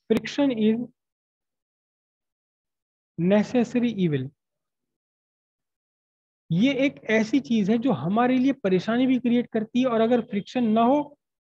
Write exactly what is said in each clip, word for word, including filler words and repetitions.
Friction is necessary evil. ये एक ऐसी चीज है जो हमारे लिए परेशानी भी क्रिएट करती है, और अगर फ्रिक्शन ना हो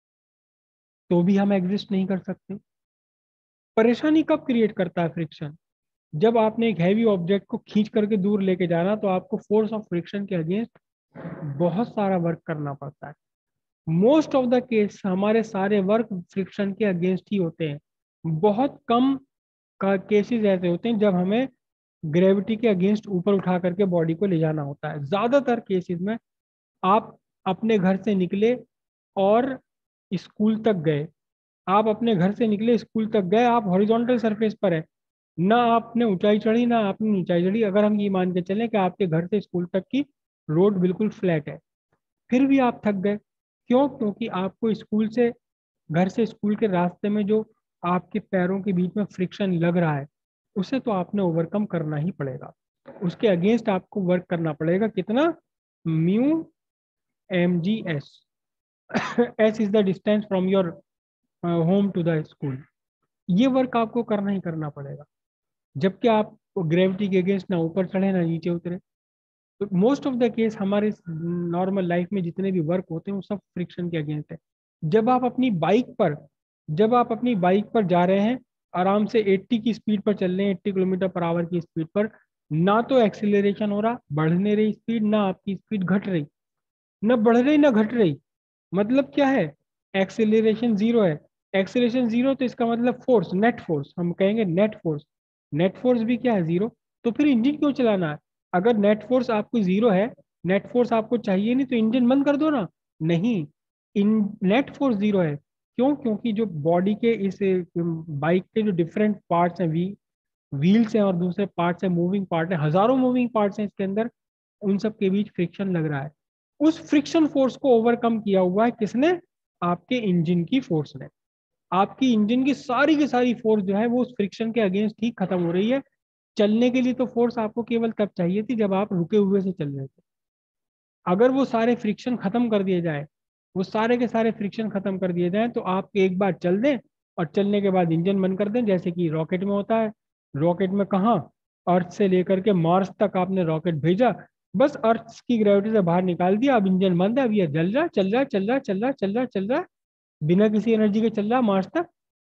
तो भी हम एग्जिस्ट नहीं कर सकते। परेशानी कब क्रिएट करता है फ्रिक्शन? जब आपने एक हैवी ऑब्जेक्ट को खींच करके दूर लेके जाना, तो आपको फोर्स ऑफ फ्रिक्शन के अगेंस्ट बहुत सारा वर्क करना पड़ता है। मोस्ट ऑफ द केस हमारे सारे वर्क फ्रिक्शन के अगेंस्ट ही होते हैं। बहुत कम का केसेस ऐसे होते हैं जब हमें ग्रेविटी के अगेंस्ट ऊपर उठा करके बॉडी को ले जाना होता है। ज्यादातर केसेस में आप अपने घर से निकले और स्कूल तक गए, आप अपने घर से निकले स्कूल तक गए, आप हॉरिजॉन्टल सरफेस पर है, ना आपने ऊंचाई चढ़ी ना आपने नीचाई चढ़ी। अगर हम ये मान के चलें कि आपके घर से स्कूल तक की रोड बिल्कुल फ्लैट है, फिर भी आप थक गए। क्यों? क्योंकि आपको स्कूल से घर से स्कूल के रास्ते में जो आपके पैरों के बीच में फ्रिक्शन लग रहा है, उसे तो आपने ओवरकम करना ही पड़ेगा। उसके अगेंस्ट आपको वर्क करना पड़ेगा। कितना? Mu m g s. S is the distance from your home to the school. ये वर्क आपको करना ही करना पड़ेगा, जबकि आप ग्रेविटी के अगेंस्ट ना ऊपर चढ़े ना नीचे उतरे। तो मोस्ट ऑफ द केस हमारे नॉर्मल लाइफ में जितने भी वर्क होते हैं वो सब फ्रिक्शन के अगेंस्ट है। जब आप अपनी बाइक पर जब आप अपनी बाइक पर जा रहे हैं, आराम से अस्सी की स्पीड पर चल रहे हैं, अस्सी किलोमीटर पर आवर की स्पीड पर, ना तो एक्सिलरेशन हो रहा, बढ़ नहीं रही स्पीड, ना आपकी स्पीड घट रही, ना बढ़ रही ना घट रही। मतलब क्या है? एक्सेलरेशन जीरो है। एक्सेलरेशन जीरो तो इसका मतलब फोर्स, नेट फोर्स हम कहेंगे, नेट फोर्स। नेट फोर्स भी क्या है? जीरो। तो फिर इंजन क्यों चलाना है? अगर नेट फोर्स आपको जीरो है, नेट फोर्स आपको चाहिए नहीं, तो इंजन बंद कर दो ना। नहीं, इन नेट फोर्स जीरो है। क्यों? क्योंकि जो बॉडी के इस बाइक के जो डिफरेंट पार्ट्स हैं, वी व्हील्स हैं और दूसरे पार्ट्स हैं, मूविंग पार्ट है, हजारों मूविंग पार्ट्स हैं इसके अंदर, उन सब के बीच फ्रिक्शन लग रहा है। उस फ्रिक्शन फोर्स को ओवरकम किया हुआ है किसने? आपके इंजन की फोर्स ने। आपकी इंजन की सारी की सारी फोर्स जो है वो उस फ्रिक्शन के अगेंस्ट ही खत्म हो रही है। चलने के लिए तो फोर्स आपको केवल तब चाहिए थी जब आप रुके हुए से चल रहे थे। अगर वो सारे फ्रिक्शन खत्म कर दिए जाए वो सारे के सारे फ्रिक्शन खत्म कर दिए जाए तो आप एक बार चल दें, और चलने के बाद इंजन बंद कर दें, जैसे कि रॉकेट में होता है। रॉकेट में कहाँ? अर्थ से लेकर के मार्स तक आपने रॉकेट भेजा, बस अर्थ की ग्रेविटी से बाहर निकाल दिया, अब इंजन बंद है, अब ये जल रहा चल रहा चल रहा चल रहा चल रहा चल रहा बिना किसी एनर्जी के चल रहा मार्स तक।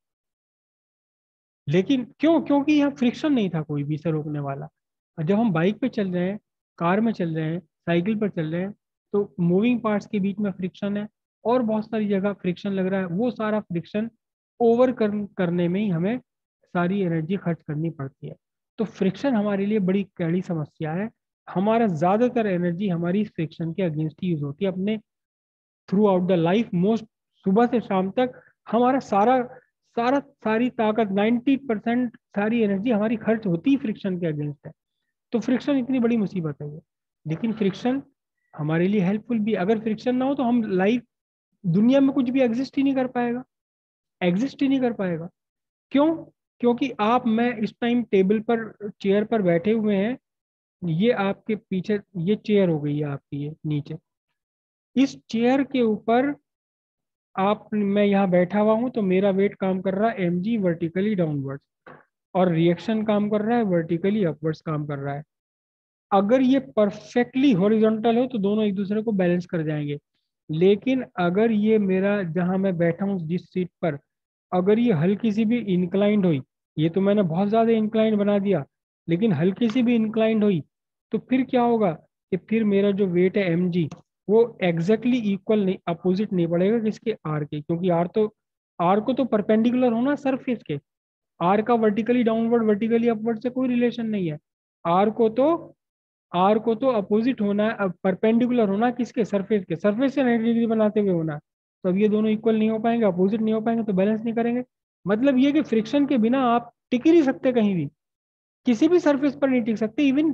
लेकिन क्यों? क्योंकि यहाँ फ्रिक्शन नहीं था कोई भी इसे रोकने वाला। और जब हम बाइक पे चल रहे हैं, कार में चल रहे हैं, साइकिल पर चल रहे हैं, तो मूविंग पार्ट्स के बीच में फ्रिक्शन है, और बहुत सारी जगह फ्रिक्शन लग रहा है। वो सारा फ्रिक्शन ओवर कर, करने में ही हमें सारी एनर्जी खर्च करनी पड़ती है। तो फ्रिक्शन हमारे लिए बड़ी कड़ी समस्या है। हमारा ज़्यादातर एनर्जी हमारी फ्रिक्शन के अगेंस्ट ही यूज होती है अपने throughout the life. Most सुबह से शाम तक हमारा सारा सारा सारी ताकत, नाइन्टी परसेंट सारी एनर्जी हमारी खर्च होती ही फ्रिक्शन के अगेंस्ट है। तो फ्रिक्शन इतनी बड़ी मुसीबत है ये। लेकिन फ्रिक्शन हमारे लिए हेल्पफुल भी। अगर फ्रिक्शन ना हो तो हम लाइफ, दुनिया में कुछ भी एग्जिस्ट ही नहीं कर पाएगा, एग्जिस्ट ही नहीं कर पाएगा। क्यों? क्योंकि आप, मैं इस टाइम टेबल पर, चेयर पर बैठे हुए हैं, ये आपके पीछे ये चेयर हो गई है आपकी, ये नीचे, इस चेयर के ऊपर आप, मैं यहाँ बैठा हुआ हूँ तो मेरा वेट काम कर रहा है एम जी वर्टिकली डाउनवर्ड्स, और रिएक्शन काम कर रहा है वर्टिकली अपवर्ड्स काम कर रहा है। अगर ये परफेक्टली हॉरिजॉन्टल हो तो दोनों एक दूसरे को बैलेंस कर जाएंगे। लेकिन अगर ये मेरा, जहाँ मैं बैठा हूँ जिस सीट पर, अगर ये हल्की सी भी इंक्लाइंड हुई, ये तो मैंने बहुत ज़्यादा इंक्लाइंड बना दिया, लेकिन हल्की सी भी इंक्लाइंड हुई, तो फिर क्या होगा कि फिर मेरा जो वेट है एम जी, वो एग्जैक्टली इक्वल नहीं, अपोजिट नहीं पड़ेगा किसके? आर के। क्योंकि आर तो, आर को तो परपेंडिकुलर होना सरफेस के। आर का वर्टिकली डाउनवर्ड वर्टिकली अपवर्ड से कोई रिलेशन नहीं है। आर को तो आर को तो अपोजिट होना है, अब परपेंडिकुलर होना किसके? सरफेस के। सरफेस से नाइन्टी डिग्री बनाते हुए होना है। तो अब ये दोनों इक्वल नहीं हो पाएंगे, अपोजिट नहीं हो पाएंगे, तो बैलेंस नहीं करेंगे। मतलब ये कि फ्रिक्शन के बिना आप टिक ही नहीं सकते कहीं भी, किसी भी सरफेस पर नहीं टिक सकते। इवन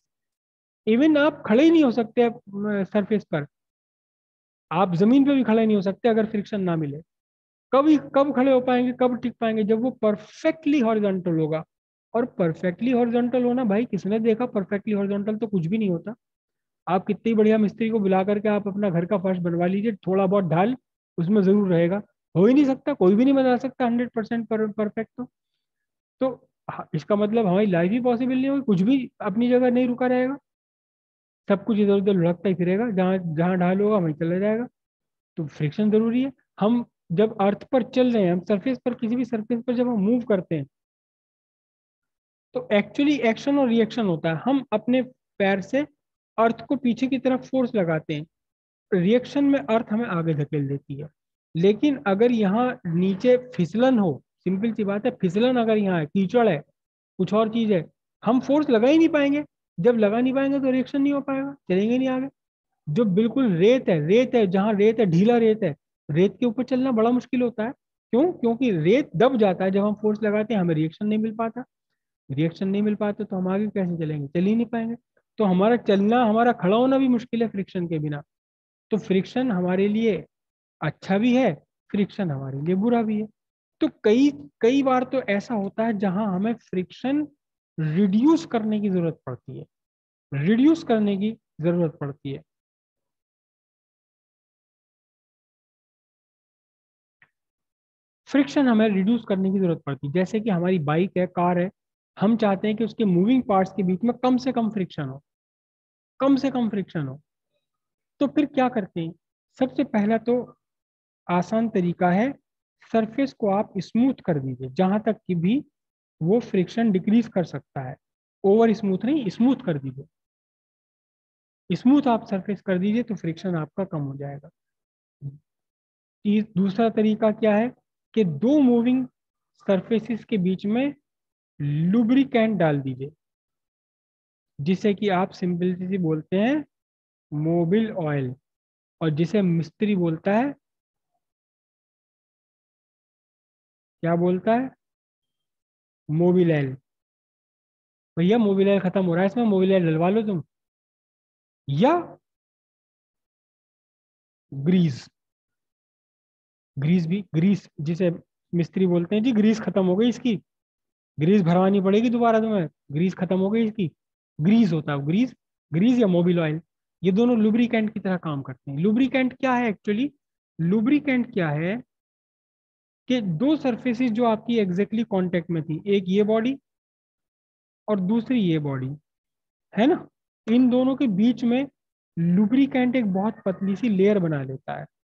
इवन आप खड़े ही नहीं हो सकते सरफेस पर, आप जमीन पे भी खड़े नहीं हो सकते अगर फ्रिक्शन ना मिले। कभी कब खड़े हो पाएंगे, कब टिक पाएंगे? जब वो परफेक्टली हॉरिजॉन्टल होगा। और परफेक्टली हॉरिजॉन्टल होना, भाई किसने देखा परफेक्टली हॉरिजॉन्टल? तो कुछ भी नहीं होता। आप कितनी बढ़िया मिस्त्री को बुला करके आप अपना घर का फर्श बनवा लीजिए, थोड़ा बहुत ढाल उसमें जरूर रहेगा, हो ही नहीं सकता, कोई भी नहीं बना सकता हंड्रेड परसेंट परफेक्ट। तो तो हाँ, इसका मतलब हमारी लाइफ ही पॉसिबल नहीं होगी, कुछ भी अपनी जगह नहीं रुका रहेगा, सब कुछ इधर उधर लुढ़कता ही फिरेगा, जहाँ जहाँ ढाल होगा वहीं चला जाएगा। तो फ्रिक्शन जरूरी है। हम जब अर्थ पर चल रहे हैं, हम सरफेस पर, किसी भी सरफेस पर जब हम मूव करते हैं, तो एक्चुअली एक्शन और रिएक्शन होता है। हम अपने पैर से अर्थ को पीछे की तरफ फोर्स लगाते हैं, रिएक्शन में अर्थ हमें आगे धकेल देती है। लेकिन अगर यहाँ नीचे फिसलन हो, सिंपल सी बात है, फिसलन अगर यहाँ है, कीचड़ है, कुछ और चीज है, हम फोर्स लगा ही नहीं पाएंगे। जब लगा नहीं पाएंगे तो रिएक्शन नहीं हो पाएगा, चलेंगे नहीं आगे। जो बिल्कुल रेत है, रेत है जहाँ रेत है, ढीला रेत है, रेत के ऊपर चलना बड़ा मुश्किल होता है। क्यों? क्योंकि रेत दब जाता है जब हम फोर्स लगाते हैं, हमें रिएक्शन नहीं मिल पाता। रिएक्शन नहीं मिल पाता तो हम आगे कैसे चलेंगे? चल ही नहीं पाएंगे। तो हमारा चलना, हमारा खड़ा होना भी मुश्किल है फ्रिक्शन के बिना। तो फ्रिक्शन हमारे लिए अच्छा भी है, फ्रिक्शन हमारे लिए बुरा भी है। तो कई कई बार तो ऐसा होता है जहां हमें फ्रिक्शन रिड्यूस करने की जरूरत पड़ती है, रिड्यूस करने की जरूरत पड़ती है। फ्रिक्शन हमें रिड्यूस करने की जरूरत पड़ती है, जैसे कि हमारी बाइक है, कार है, हम चाहते हैं कि उसके मूविंग पार्ट्स के बीच में कम से कम फ्रिक्शन हो, कम से कम फ्रिक्शन हो। तो फिर क्या करते हैं? सबसे पहला तो आसान तरीका है, सरफेस को आप स्मूथ कर दीजिए जहां तक कि भी वो फ्रिक्शन डिक्रीज कर सकता है। ओवर स्मूथ नहीं, स्मूथ कर दीजिए। स्मूथ आप सरफेस कर दीजिए तो फ्रिक्शन आपका कम हो जाएगा। तीस- दूसरा तरीका क्या है कि दो मूविंग सरफेसेस के बीच में लुब्रिकेंट डाल दीजिए, जिसे कि आप सिंपल सी बोलते हैं मोबिल ऑयल, और जिसे मिस्त्री बोलता है, क्या बोलता है? Mobil oil. भैया मोबिल ऑयल खत्म हो रहा है, इसमें मोबिल ऑयल डलवा लो तुम, या ग्रीस। ग्रीस भी, ग्रीस जिसे मिस्त्री बोलते हैं, जी ग्रीस खत्म हो गई इसकी, ग्रीस भरवानी पड़ेगी दोबारा तुम्हें, ग्रीस खत्म हो गई इसकी। ग्रीस होता है ग्रीस, ग्रीस या मोबिल ऑयल, ये दोनों लुब्रिकेंट की तरह काम करते हैं। लुब्रिकेंट क्या है एक्चुअली? लुब्रिकेंट क्या है कि दो सरफेसेस जो आपकी एग्जैक्टली कांटेक्ट में थी, एक ये बॉडी और दूसरी ये बॉडी, है ना, इन दोनों के बीच में लुब्रिकेंट एक बहुत पतली सी लेयर बना लेता है,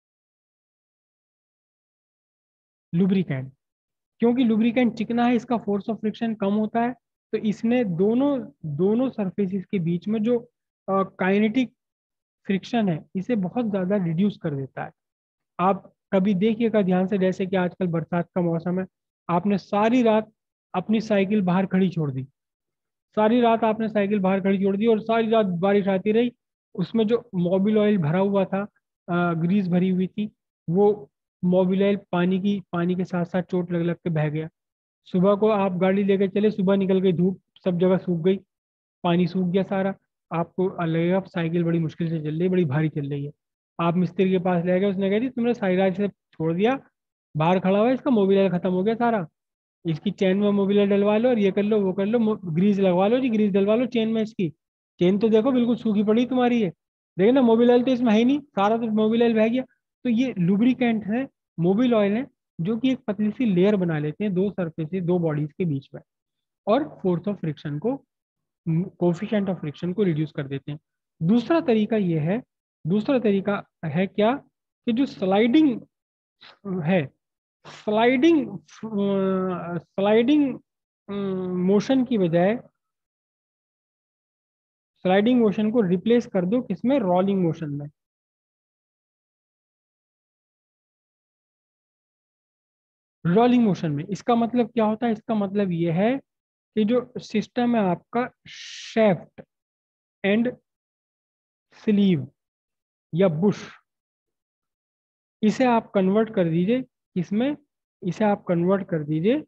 लुब्रिकेंट। क्योंकि लुब्रिकेंट चिकना है, इसका फोर्स ऑफ फ्रिक्शन कम होता है, तो इसने दोनों दोनों सरफेसेस के बीच में जो काइनेटिक फ्रिक्शन है, इसे बहुत ज्यादा रिड्यूस कर देता है। आप कभी देखिएगा ध्यान से, जैसे कि आजकल बरसात का मौसम है, आपने सारी रात अपनी साइकिल बाहर खड़ी छोड़ दी, सारी रात आपने साइकिल बाहर खड़ी छोड़ दी और सारी रात बारिश आती रही, उसमें जो मोबिल ऑयल भरा हुआ था, ग्रीस भरी हुई थी, वो मोबिल ऑयल पानी की पानी के साथ साथ चोट लग लग के बह गया। सुबह को आप गाड़ी लेके चले, सुबह निकल गई धूप, सब जगह सूख गई, पानी सूख गया सारा। आपको लगेगा साइकिल बड़ी मुश्किल से चल रही है, बड़ी भारी चल रही है। आप मिस्त्री के पास ले गए, उसने कह दी तुमने सारी रात से छोड़ दिया, बाहर खड़ा हुआ है, इसका मोबिल ऑयल खत्म हो गया सारा, इसकी चेन में मोबिल ऑयल डलवा लो और ये कर लो वो कर लो, ग्रीस लगवा लो जी, ग्रीस डलवा लो चेन में इसकी। चेन तो देखो बिल्कुल सूखी पड़ी तुम्हारी है, देखो ना मोबिल ऑयल तो इसमें है ही नहीं, सारा तो मोबिल ऑयल बह गया। तो ये लुब्रिकेंट है, मोबिल ऑयल है, जो कि एक पतली सी लेयर बना लेते हैं दो सरफेस, दो बॉडीज के बीच में, और फोर्स ऑफ फ्रिक्शन को, कोफिशिएंट ऑफ फ्रिक्शन को रिड्यूस कर देते हैं। दूसरा तरीका ये है, दूसरा तरीका है क्या, कि जो स्लाइडिंग है, स्लाइडिंग स्लाइडिंग मोशन की बजाय स्लाइडिंग मोशन को रिप्लेस कर दो किसमें? रोलिंग मोशन में। रोलिंग मोशन में इसका मतलब क्या होता है? इसका मतलब यह है कि जो सिस्टम है आपका, शेफ्ट एंड स्लीव या बुश, इसे आप कन्वर्ट कर दीजिए किसमें? इसे आप कन्वर्ट कर दीजिए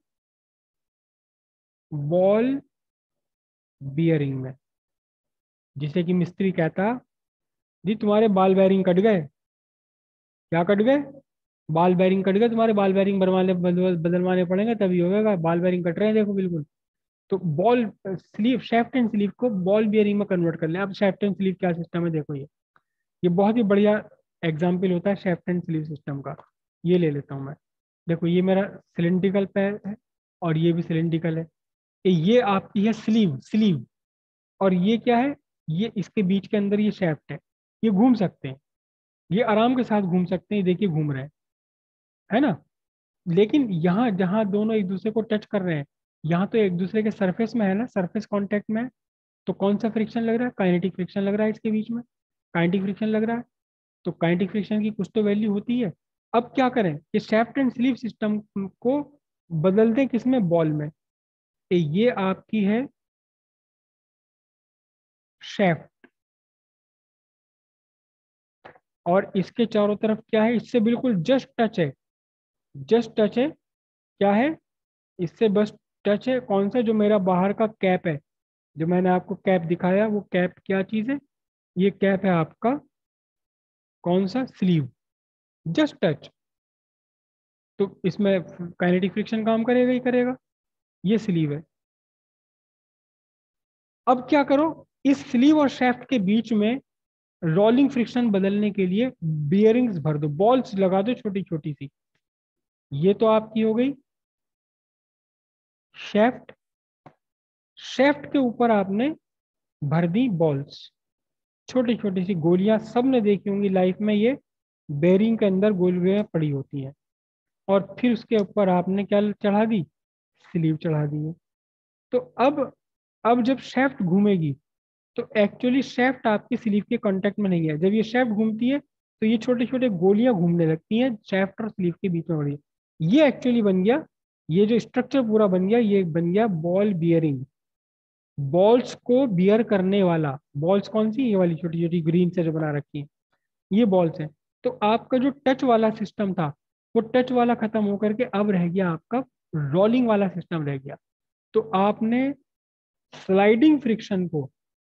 बॉल बियरिंग में। जिसे कि मिस्त्री कहता, जी तुम्हारे बाल बेरिंग कट गए। क्या कट गए? बाल बेरिंग कट गए तुम्हारे, बाल बेरिंग बनवाने बदल- बदलवाने पड़ेंगे तभी होगा, बाल बेरिंग कट रहे हैं देखो बिल्कुल। तो ball sleeve, shaft and sleeve को बॉल बियरिंग में कन्वर्ट कर लें। अब शेफ्ट एंड स्लीव क्या सिस्टम है देखो, ये ये बहुत ही बढ़िया एग्जाम्पल होता है शेफ्ट एंड स्लीव सिस्टम का। ये ले लेता हूँ मैं। देखो ये मेरा सिलेंड्रिकल पैर है और ये भी सिलेंड्रिकल है। ये आपकी है स्लीव, स्लीव। और ये क्या है, ये इसके बीच के अंदर ये शेफ्ट है। ये घूम सकते हैं, ये आराम के साथ घूम सकते हैं, देखिए घूम रहे हैं, है ना। लेकिन यहाँ जहाँ दोनों एक दूसरे को टच कर रहे हैं, यहाँ तो एक दूसरे के सरफेस में है ना, सरफेस कांटेक्ट में है। तो कौन सा फ्रिक्शन लग रहा है, काइनेटिक फ्रिक्शन लग रहा है इसके बीच में, काइनेटिक फ्रिक्शन लग रहा है। तो काइनेटिक फ्रिक्शन की कुछ तो वैल्यू होती है। अब क्या करें कि शेफ्ट एंड स्लीव सिस्टम को बदल दें किसमें, बॉल में। तो ये आपकी है शेफ्ट, और इसके चारों तरफ क्या है, इससे बिल्कुल जस्ट टच है, जस्ट टच है। क्या है, इससे बस टच है। कौन सा, जो मेरा बाहर का कैप है, जो मैंने आपको कैप दिखाया, वो कैप क्या चीज है, ये कैप है आपका कौन सा, स्लीव, जस्ट टच। तो इसमें काइनेटिक फ्रिक्शन काम करेगा ही करेगा। ये स्लीव है। अब क्या करो, इस स्लीव और शेफ्ट के बीच में रोलिंग फ्रिक्शन बदलने के लिए बियरिंग्स भर दो, बॉल्स लगा दो छोटी छोटी सी। ये तो आपकी हो गई शेफ्ट। शेफ्ट के ऊपर आपने भर दी बॉल्स, छोटी छोटी सी गोलियां, सबने देखी होंगी लाइफ में, ये बेरिंग के अंदर गोलियां पड़ी होती हैं। और फिर उसके ऊपर आपने क्या चढ़ा दी, स्लीव चढ़ा दी है। तो अब अब जब शेफ्ट घूमेगी, तो एक्चुअली शेफ्ट आपकी स्लीव के कांटेक्ट में नहीं है। जब ये शेफ्ट घूमती है तो ये छोटे छोटे गोलियां घूमने लगती हैं शेफ्ट और स्लीव के बीच में बड़ी। ये एक्चुअली बन गया, ये जो स्ट्रक्चर पूरा बन गया, ये बन गया बॉल बियरिंग। बॉल्स को बियर करने वाला, बॉल्स कौन सी, ये वाली छोटी छोटी ग्रीन से जो बना रखी है, ये बॉल्स हैं। तो आपका जो टच वाला सिस्टम था, वो टच वाला खत्म होकर के अब रह गया आपका रोलिंग वाला सिस्टम रह गया। तो आपने स्लाइडिंग फ्रिक्शन को,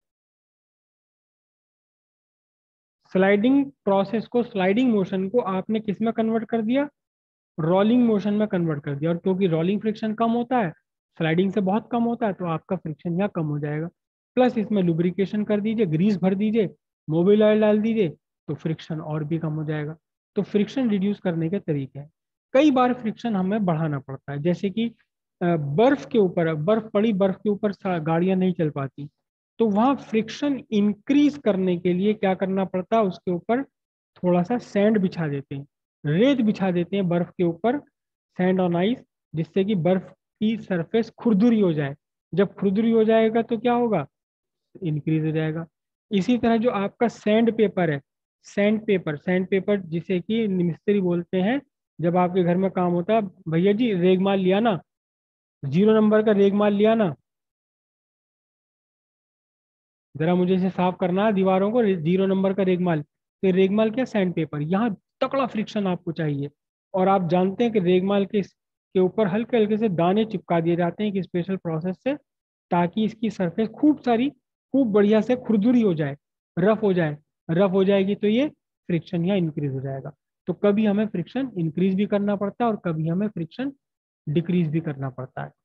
स्लाइडिंग प्रोसेस को, स्लाइडिंग मोशन को आपने किस में कन्वर्ट कर दिया, रोलिंग मोशन में कन्वर्ट कर दिया। और क्योंकि रोलिंग फ्रिक्शन कम होता है, स्लाइडिंग से बहुत कम होता है, तो आपका फ्रिक्शन यहाँ कम हो जाएगा। प्लस इसमें लुब्रिकेशन कर दीजिए, ग्रीस भर दीजिए, मोबिल ऑयल डाल दीजिए, तो फ्रिक्शन और भी कम हो जाएगा। तो फ्रिक्शन रिड्यूस करने के तरीके हैं। कई बार फ्रिक्शन हमें बढ़ाना पड़ता है, जैसे कि अ, बर्फ के ऊपर, बर्फ पड़ी, बर्फ के ऊपर सा- गाड़ियां नहीं चल पाती, तो वहां फ्रिक्शन इंक्रीज करने के लिए क्या करना पड़ता है, उसके ऊपर थोड़ा सा सैंड बिछा देते हैं, रेत बिछा देते हैं बर्फ के ऊपर, सैंड ऑन आइस, जिससे कि बर्फ की सरफेस खुरदुरी हो जाए। जब खुरदुरी हो जाएगा तो क्या होगा, इंक्रीज हो जाएगा। इसी तरह जो आपका सैंड पेपर है, सैंड पेपर, सैंड पेपर जिसे कि मिस्त्री बोलते हैं, जब आपके घर में काम होता है, भैया जी रेगमाल लिया ना, जीरो नंबर का रेगमाल लिया ना, जरा मुझे इसे साफ करना है दीवारों को, जीरो नंबर का रेगमाल। तो रेगमाल क्या, सैंड पेपर, यहाँ तकड़ा फ्रिक्शन आपको चाहिए। और आप जानते हैं कि रेगमाल के के ऊपर हल्के हल्के से दाने चिपका दिए जाते हैं एक स्पेशल प्रोसेस से, ताकि इसकी सरफेस खूब सारी, खूब बढ़िया से खुरदुरी हो जाए, रफ हो जाए। रफ हो जाएगी तो ये फ्रिक्शन यहाँ इंक्रीज हो जाएगा। तो कभी हमें फ्रिक्शन इंक्रीज भी करना पड़ता है और कभी हमें फ्रिक्शन डिक्रीज भी करना पड़ता है।